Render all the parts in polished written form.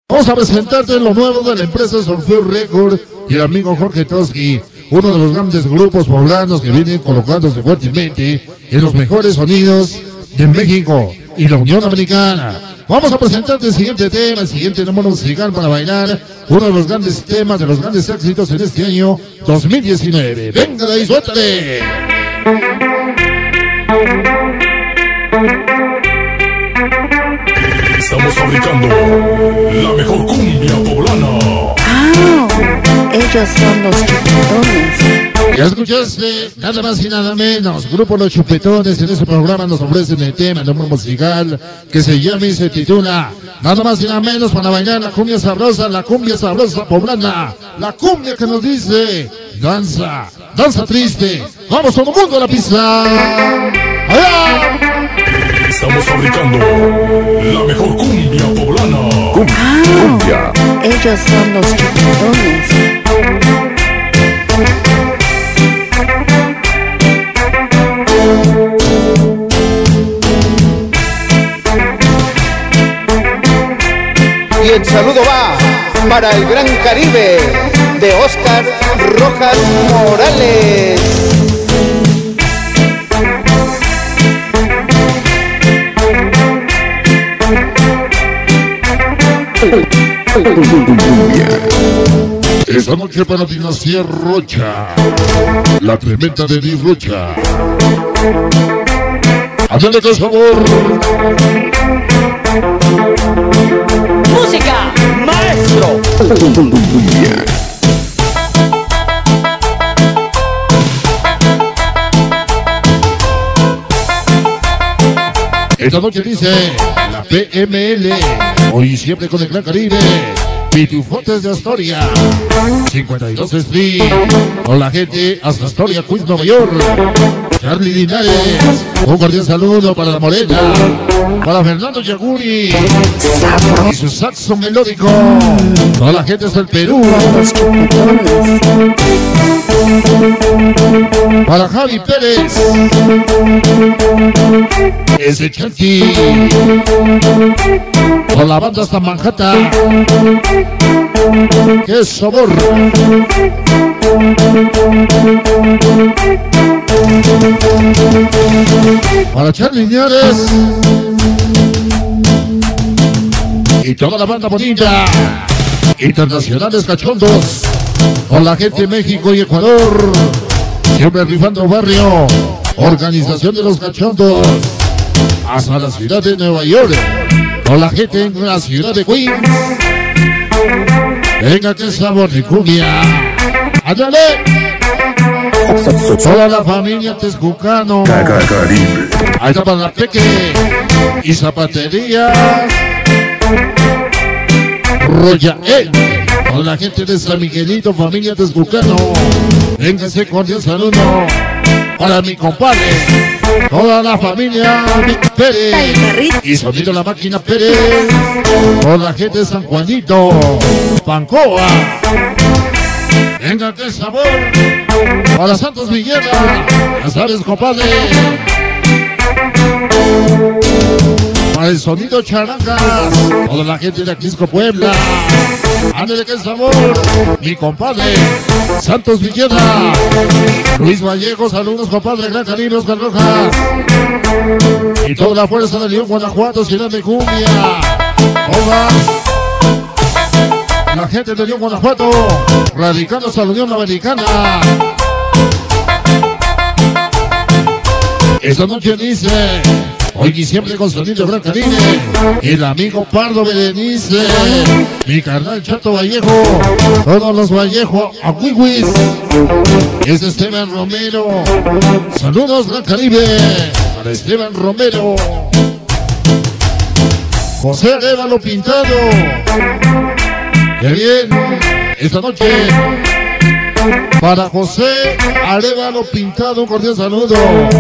Vamos a presentarte lo nuevo de la empresa Solfeo Record y el amigo Jorge Toski, uno de los grandes grupos poblanos que vienen colocándose fuertemente en los mejores sonidos de México y la Unión Americana. Vamos a presentarte el siguiente tema, el siguiente número musical para bailar, uno de los grandes temas, de los grandes éxitos en este año 2019. ¡Venga de ahí, suéltale! Estamos fabricando la mejor cumbia poblana. ¡Ah! Ellos son los Chupetones. Ya escuchaste, nada más y nada menos. Grupo Los Chupetones en este programa nos ofrecen el tema, el número musical que se llama y se titula nada más y nada menos para bailar la cumbia sabrosa poblana. La cumbia que nos dice danza, danza triste. Vamos todo el mundo a la pista. ¡Allá! Estamos fabricando la mejor cumbia poblana. ¡Ah! Ellos son los Chupetones. Y el saludo va para el Gran Caribe de Oscar Rojas Morales. Esta noche para Dinastía Rocha, la tremenda de Di Rocha. ¡Ándale con sabor! Música, maestro. Esta noche dice la PML, hoy siempre con el Gran Caribe. Pitufotes de Astoria, 52 Street, con la gente hasta Astoria, Queens, Nueva York. Charlie Linares, un cordial saludo para la Morena, para Fernando Yaguri y su saxo melódico. Toda la gente hasta el Perú. Los Chupetones. Para Javi Pérez, ese Chanti, con la banda hasta Manhattan. ¡Qué sabor! Para Charlie Linares y toda la banda bonita, internacionales cachondos, con la gente de México y Ecuador, siempre rifando barrio, organización de los cachondos, hasta la ciudad de Nueva York, con la gente en la ciudad de Queens. Venga, qué sabor de cumbia. ¡Ándale! Toda la familia Texcucano. Ahí está para la Peque y Zapatería Royael. Con la gente de San Miguelito, familia Texcucano. Véngase con el saludo para mi compadre. Toda la familia Pérez y Sonido La Máquina Pérez. Con la gente de San Juanito, Pancoa. Venga, qué sabor. Para Santos Villena, ya sabes, compadre. Para el Sonido Charangas, toda la gente de Aclisco, Puebla. Ándale, qué sabor. Mi compadre, Santos Villena. Luis Vallejo, saludos, compadre. Gran Caribe, Oscar Rojas. Y toda la fuerza de León, Guanajuato, ciudad de cumbia. Hola. La gente de León, Guanajuato, radicados a la Unión Americana. Esta noche dice, hoy y siempre con Sonido Gran Caribe, el amigo Pardo Berenice, mi carnal Chato Vallejo, todos los Vallejo, Aguihuis, es Esteban Romero. Saludos, Gran Caribe, para Esteban Romero. José Arevalo Pintado. ¡Qué bien! Esta noche para José Arevalo Pintado, un cordial saludo.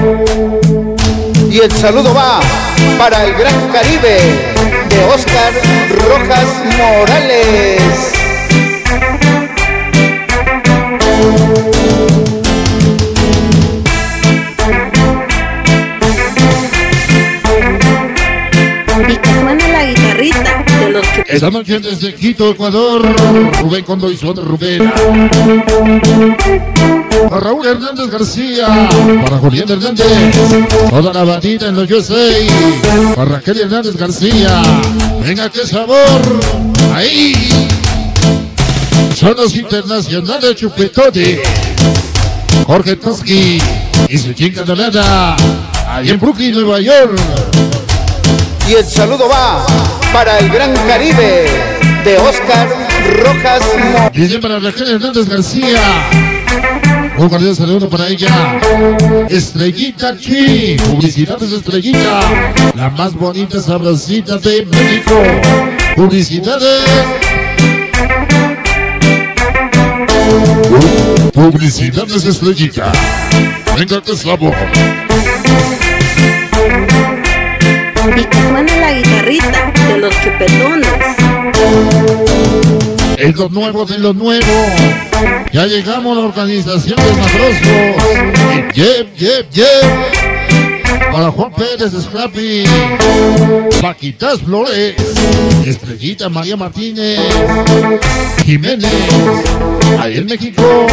Y el saludo va para el Gran Caribe de Oscar Rojas Morales. Esta noche desde Quito, Ecuador, Rubén Condoizón de Rubén. Para Raúl Hernández García, para Julián Hernández, toda la bandita en los USA, para Raquel Hernández García. Venga, qué sabor, ahí. Son los internacionales chupetones. Jorge Toski y su chica Donada, ahí en Brooklyn, Nueva York. Y el saludo va para el Gran Caribe de Oscar Rojas. Dice para Raquel Hernández García. Un cordial saludo para ella. Estrellita Chi. Publicidades Estrellita. La más bonita sabrosita de México. Publicidades. Publicidades Estrellita. Venga, que sabor. Y que suene la guitarrita de los chupetones. Es lo nuevo de lo nuevo. Ya llegamos a la organización de Madrosos. Para Juan Pérez, Scrappy. Paquitas Flores. Estrellita María Martínez. Jiménez. Ahí en México.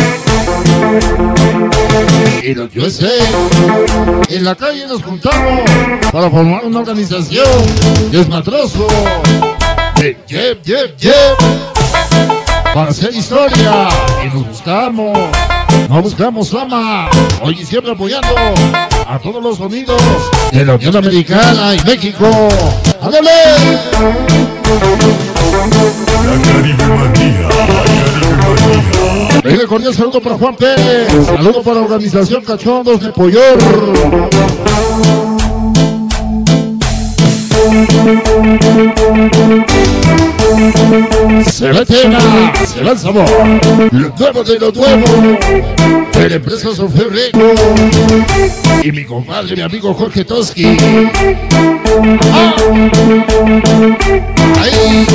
Y los USA. En la calle nos juntamos para formar una organización. Desmadroso. Para hacer historia. Y nos buscamos. No buscamos fama. Hoy y siempre apoyando a todos los sonidos de la Unión Americana y México. ¡Ándale! La Caribe Manía, Venga, cordial saludo para Juan Pérez. Saludo para la organización Cachondos de Poyor. Se va el tema, se va el sabor. Lo nuevo de lo nuevo. De la empresa Soferreco. Y mi compadre, mi amigo Jorge Toski. ¡Ah! Ahí.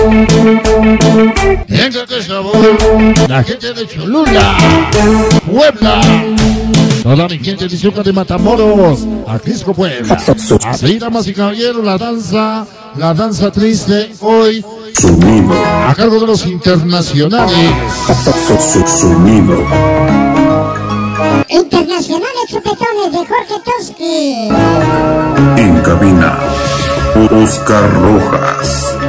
Venga, qué sabor. La gente de Cholula, Puebla. Toda mi gente de Ciudad de Matamoros, a Crisco, Puebla. Así, damas y caballeros, la danza triste hoy. Sonido. A cargo de los internacionales. Sonido. Internacionales chupetones de Jorge Toski. En cabina, Oscar Rojas.